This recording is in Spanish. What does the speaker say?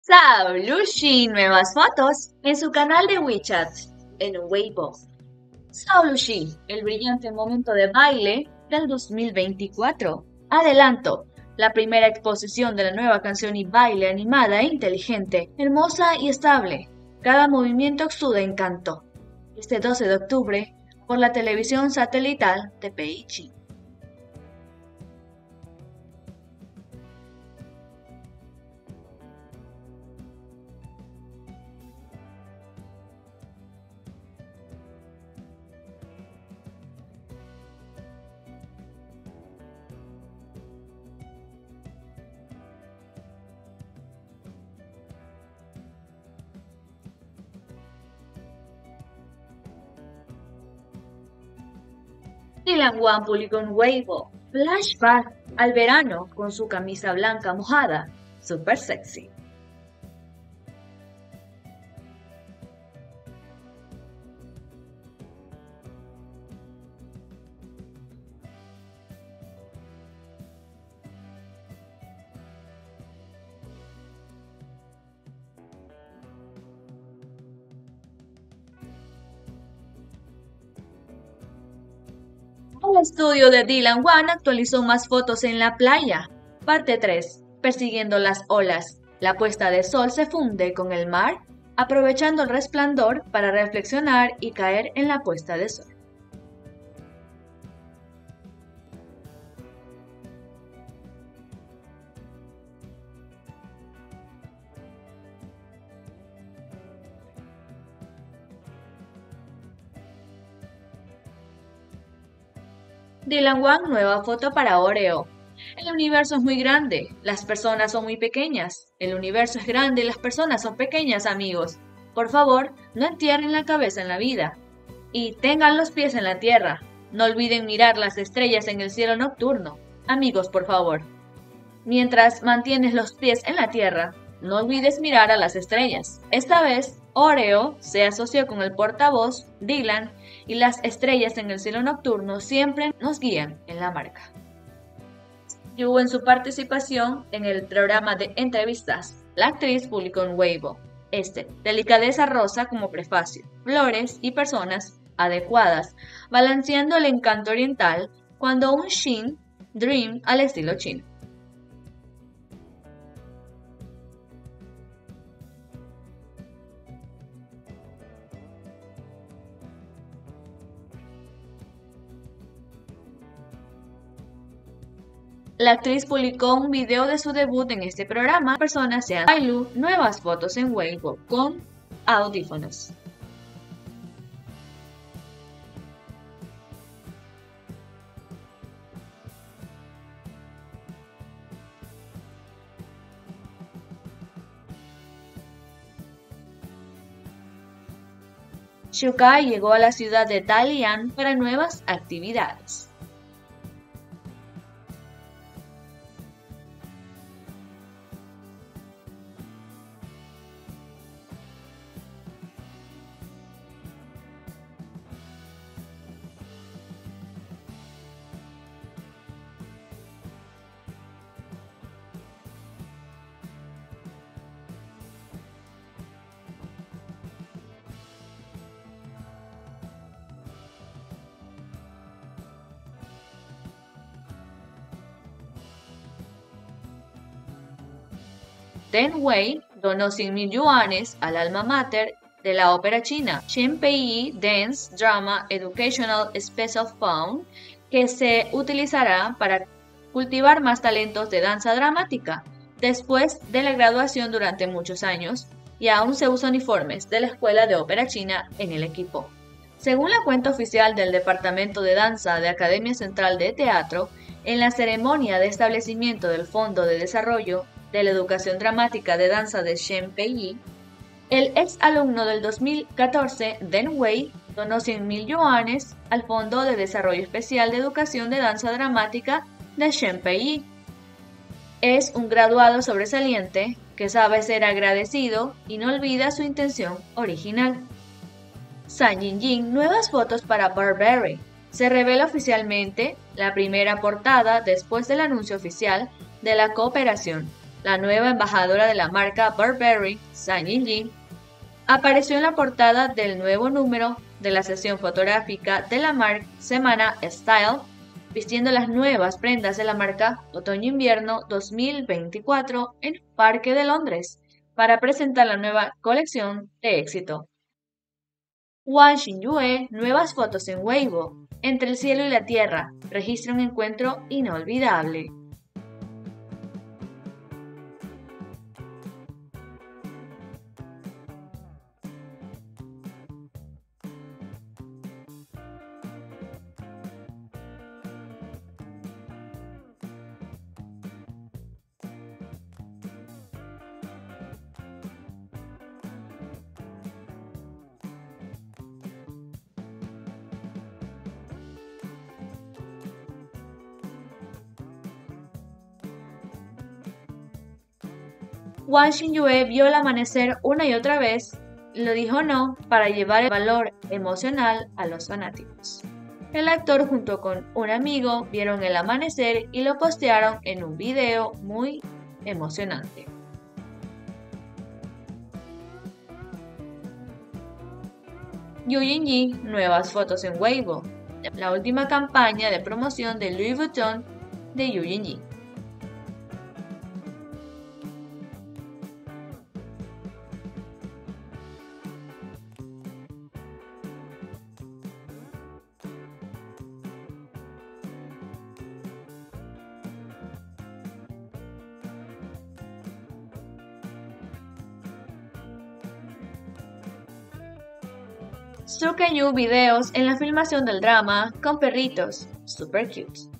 Saolushi nuevas fotos en su canal de WeChat en Weibo. Saolushi, el brillante momento de baile del 2024. Adelanto, la primera exposición de la nueva canción y baile animada e inteligente, hermosa y estable. Cada movimiento exuda encanto. Este 12 de octubre, por la televisión satelital de Beijing. Dylan Wang publicó en Weibo flashback al verano con su camisa blanca mojada, super sexy. El estudio de Dylan Wang actualizó más fotos en la playa. Parte 3. Persiguiendo las olas. La puesta de sol se funde con el mar, aprovechando el resplandor para reflexionar y caer en la puesta de sol. Dylan Wang, nueva foto para Oreo. El universo es muy grande, las personas son muy pequeñas. El universo es grande y las personas son pequeñas, amigos. Por favor, no entierren la cabeza en la vida. Y tengan los pies en la tierra. No olviden mirar las estrellas en el cielo nocturno. Amigos, por favor. Mientras mantienes los pies en la tierra, no olvides mirar a las estrellas. Esta vez, Oreo se asoció con el portavoz, Dylan, y las estrellas en el cielo nocturno siempre nos guían en la marca. Yu, en su participación en el programa de entrevistas, la actriz publicó en Weibo, delicadeza rosa como prefacio, flores y personas adecuadas, balanceando el encanto oriental cuando un Shin Dream al estilo chino. La actriz publicó un video de su debut en este programa. Personas se han Ailu nuevas fotos en Weibo con audífonos. Shukai llegó a la ciudad de Dalian para nuevas actividades. Deng Wei donó 100.000 yuanes al alma mater de la ópera china, Shenpeiyi Dance Drama Educational Special Fund, que se utilizará para cultivar más talentos de danza dramática. Después de la graduación durante muchos años, y aún se usan uniformes de la Escuela de Ópera China en el equipo. Según la cuenta oficial del Departamento de Danza de Academia Central de Teatro, en la ceremonia de establecimiento del Fondo de Desarrollo de la Educación Dramática de Danza de Shenpeiyi, el ex alumno del 2014, Deng Wei, donó 100.000 yuanes al Fondo de Desarrollo Especial de Educación de Danza Dramática de Shenpeiyi. Es un graduado sobresaliente que sabe ser agradecido y no olvida su intención original. San Yinjin, nuevas fotos para Burberry. Se revela oficialmente la primera portada después del anuncio oficial de la cooperación. la nueva embajadora de la marca Burberry, Zhang Yinyi, apareció en la portada del nuevo número de la sesión fotográfica de la marca Semana Style, vistiendo las nuevas prendas de la marca Otoño-Invierno 2024 en un parque de Londres para presentar la nueva colección de éxito. Wang Xingyue, nuevas fotos en Weibo. Entre el cielo y la tierra, registra un encuentro inolvidable. Wang Xingyue vio el amanecer una y otra vez, lo dijo no para llevar el valor emocional a los fanáticos. El actor junto con un amigo vieron el amanecer y lo postearon en un video muy emocionante. Yu Yinyi, nuevas fotos en Weibo. La última campaña de promoción de Louis Vuitton de Yu Yinyi. Sukeyu videos en la filmación del drama con perritos, super cute.